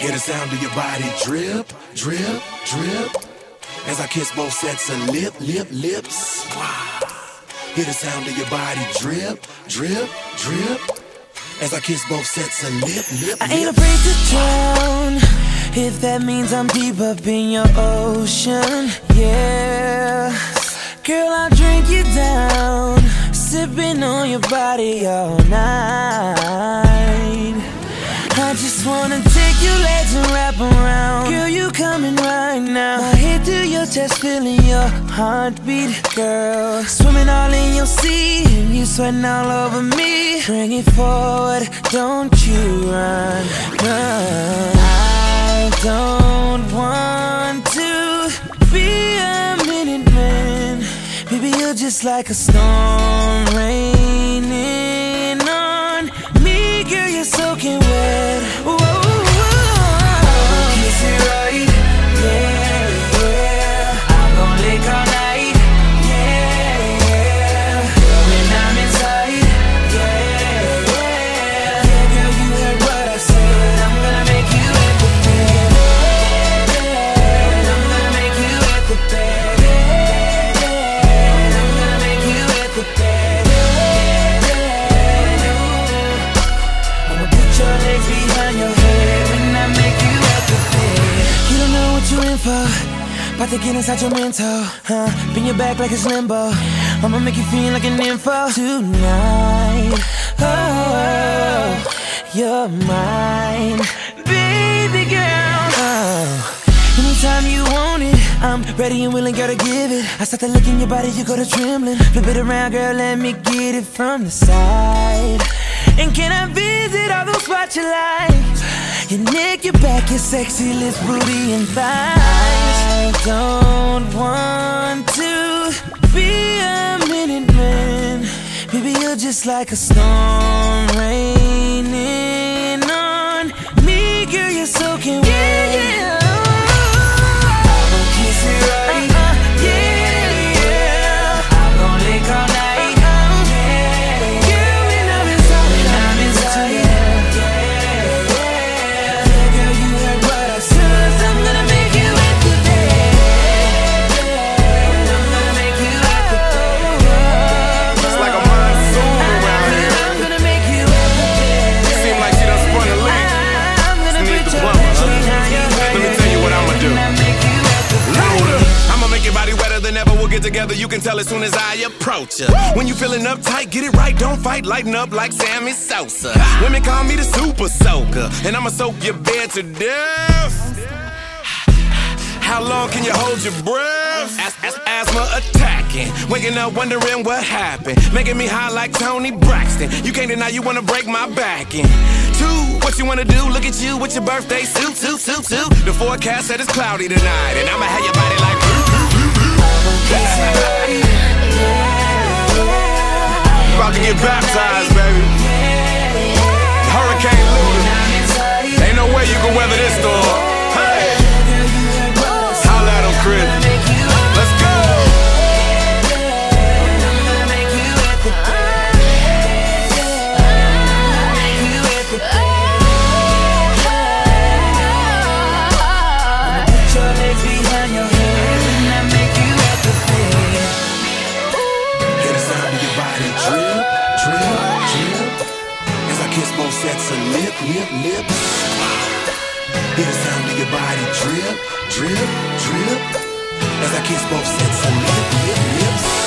Hear the sound of your body drip, drip, drip. As I kiss both sets of lips. Wow. Hear the sound of your body drip, drip, drip. As I kiss both sets of lips. I ain't afraid to drown, if that means I'm deep up in your ocean, yeah. Girl, I'll drink you down, sipping on your body all night. I just wanna take your legs and wrap around. Girl, you coming right now. My head to your chest, feeling your heartbeat, girl. Swimming all in your sea, and you sweating all over me. Bring it forward, don't you run, run. I don't want to be a minute man. Baby, you're just like a storm raining on me. Girl, you're soaking wet. Whoa, whoa, whoa. Kiss it right, yeah, yeah. I'm gon' lick all night, yeah, yeah. When I'm inside, yeah, yeah. Yeah, girl, you heard what I said. I'm gonna make you wet the bed. I'm gonna make you wet the bed. I'm gonna make you wet the bed. I'ma put your legs behind your head when I make you wet the bed. You don't know what you're in for, about to get inside your mental, huh? Bend your back like it's limbo. I'ma make you feel like an info tonight. Oh, you're mine, baby girl. Oh, anytime you want it, I'm ready and willing, girl, to give it. I start to look in your body, you go to trembling. Flip it around, girl, let me get it from the side. And can I visit all those spots you like? Your neck, your back, your sexy lips, booty, and thighs. I don't want to be a minute man. Baby, you're just like a storm raining on me. Girl, you're soaking wet. Yeah, yeah. I'm gon' kiss it right, yeah, yeah. I'm gon' lick all night. Get together, you can tell as soon as I approach ya. When you feeling uptight, get it right, don't fight, lighten up like Sammy Sosa. Women call me the super soaker, and I'ma soak your bed to death. How long can you hold your breath? Asthma attacking, waking up wondering what happened, making me high like Tony Braxton. You can't deny you wanna break my back in. 2, what you wanna do? Look at you with your birthday suit. The forecast said it's cloudy tonight, and I'ma have your body like about to get baptized, baby. Hurricane Luda. Ain't no way you can weather this storm. Hey, holla at him, Chris. Let's go. Put your legs behind your head and I make you at the bed. Hear the sound of your body drip, drip, drip. As I kiss both sets of lips. Hear the sound of your body drip, drip, drip. As I kiss both sets of lips.